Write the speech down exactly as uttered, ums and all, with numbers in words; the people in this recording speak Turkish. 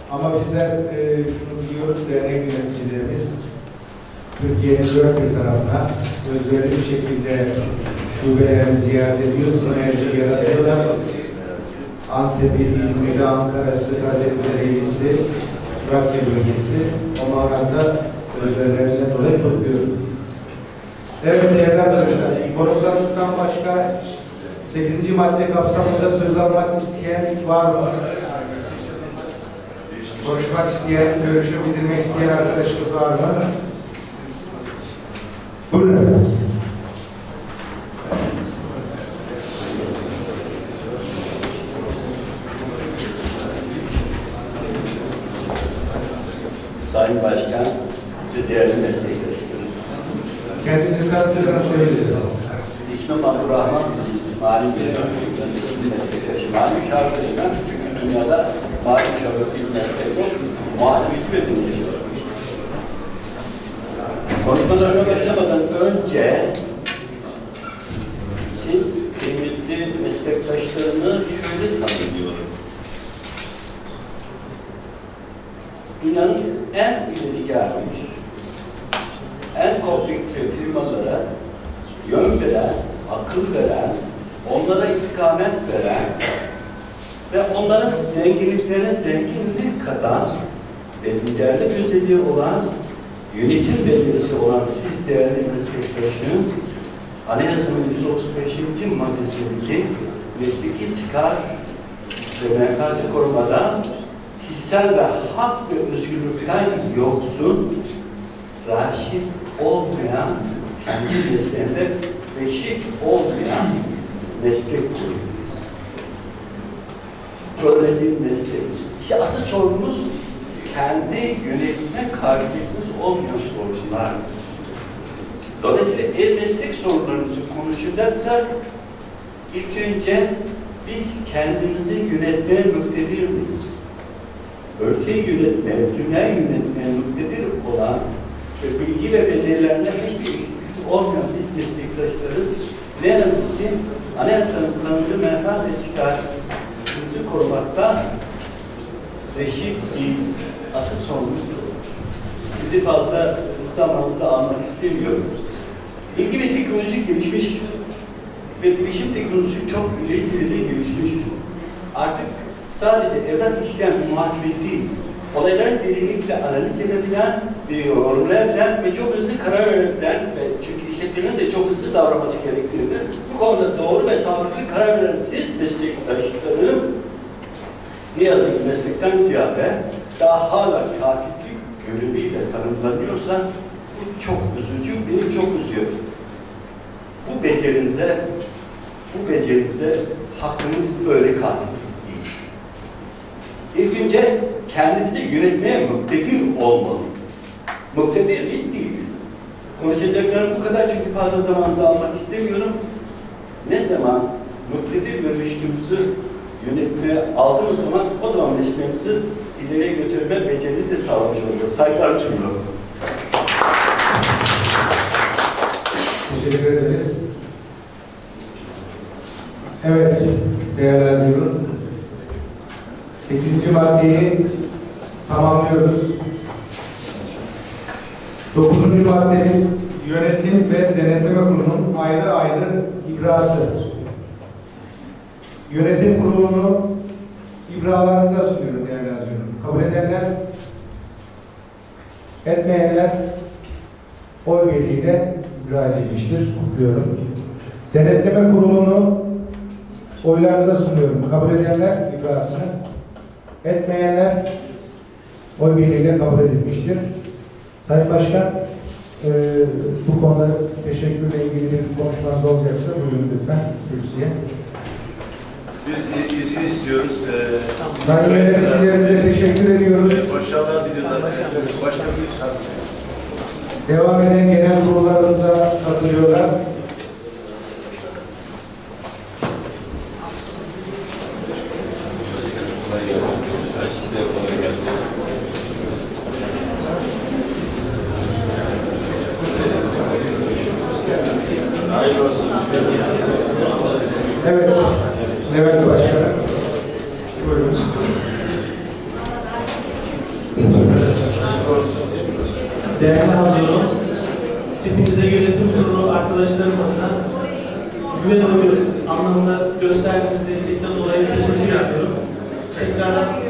Ama bizler e, şunu biliyoruz, dernek yöneticilerimiz Türkiye'nin dört bir tarafına özverili bir şekilde şubelerini ziyaret ediyor, sinerji yaratıyorlar. Antep'i, İzmir'i, Ankara'sı, Karadeniz Ereğlisi, Trakya bölgesi o manada özverlerinden dolayı topluyorum. Evet değerli arkadaşlar, konuklarımızdan başka sekizinci madde kapsamında söz almak isteyen var mı? Konuşmak isteyen, görüşü bildirmek isteyen arkadaşımız var mı? Buyurun. Sayın Başkan, değerli meslektaşlarım. Kendinizi tanıtırsanız söyleyiniz. İsmim Abdurrahman, mali bir meslektaşım. Mali şartlarıyla çünkü dünyada mali şartları bir meslek yok. Muhasebeci ve dinleyici. Konuşmalarına başlamadan önce siz kıymetli meslektaşlarını şöyle tanımlıyorum. Dünyanın en ileri gelmiş, en komplikte firmalara yön veren, akıl veren, onlara istikamet veren ve onların zenginliklerine zenginlik katan ve liderlik özelliği olan, yönetim becerisi olan siz değerli meslektaşım, Anayasamızın yüz otuz beşinci maddesindeki mesleki çıkar ve menfaati korumadan kişisel ve hak ve özgürlükten yoksun, raşit olmayan, kendi mesleğinde reşit olmayan meslek kuruyor. Böyle bir meslek. İşte asıl sorunumuz kendi yönetme kabiliyetimiz olmayan sorunlar. Dolayısıyla el meslek sorunlarımızı konuşacaksak ilk önce biz kendimizi yönetmeye muktedir miyiz? Ülkeyi yönetmeye, dünyayı yönetmeye muktedir olan ve bilgi ve becerilerine hiçbir eksiklik olmayan biz meslektaşları ne yazık ki Anayasanın tanıdığı menfaat ve çıkarımızı korumakta reşit değil. Asıl sorumludur. Bizi fazla zamanında almak istemiyorum. Bilgi ve teknoloji gelişmiş ve bilişim teknolojisi çok ileri seviyede gelişmiş. Artık sadece evrak işleyen bir muhasebeci değil, olayların derinlikle analiz edebilen, bir yorumlayabilen ve çok hızlı karar verebilen ve çünkü işletmenin de çok hızlı davranması gerektiğini, bu konuda doğru ve sağlıklı karar veren siz meslektaşlarım, ne yazık ki meslekten ziyade daha hala katiplik göreviyle tanımlanıyorsa bu çok üzücü, beni çok üzüyor. Bu becerinize, bu becerinize hakkınız böyle katiplik. İlk önce kendimizi yönetmeye muktedir olmalı. Muktedir biz değiliz. Konuşacaklarım bu kadar çünkü fazla zamanınızı almak istemiyorum. Ne zaman muktedir ve rüştümüzü yönetmeye aldığımız zaman o zaman mesleğimizi ileriye götürme becerini de sağlamış olacağız. Saygılar sunuyorum. Teşekkür ederiz. Evet, değerli Azirun. sekizinci maddeyi tamamlıyoruz. dokuzuncu maddemiz yönetim ve denetleme kurulunun ayrı ayrı ibrası. Yönetim kurulunu ibralarınıza sunuyorum değerli Azirun. Kabul edenler, etmeyenler oy birliğiyle ibra edilmiştir. Kutluyorum. Denetleme kurulunu oylarınıza sunuyorum. Kabul edenler ibrasını, etmeyenler oy birliğiyle kabul edilmiştir. Sayın Başkan, e, bu konuda teşekkürle ilgili bir konuşmanız olacaksa buyurun lütfen kürsüye. Biz izin istiyoruz. Ee, Sayın yöneticilerimize teşekkür ediyoruz. Başarılar diliyorlar. Başka bir Devam eden genel kurullarımıza hazırlıyorlar. Evet, Levent Başkanım. Buyurun. değerli hazırım, hepinize yönetim kurulu arkadaşlarım adına güven oyunu anlamında gösterdiğiniz destekten dolayı teşekkür ediyorum. Tekrar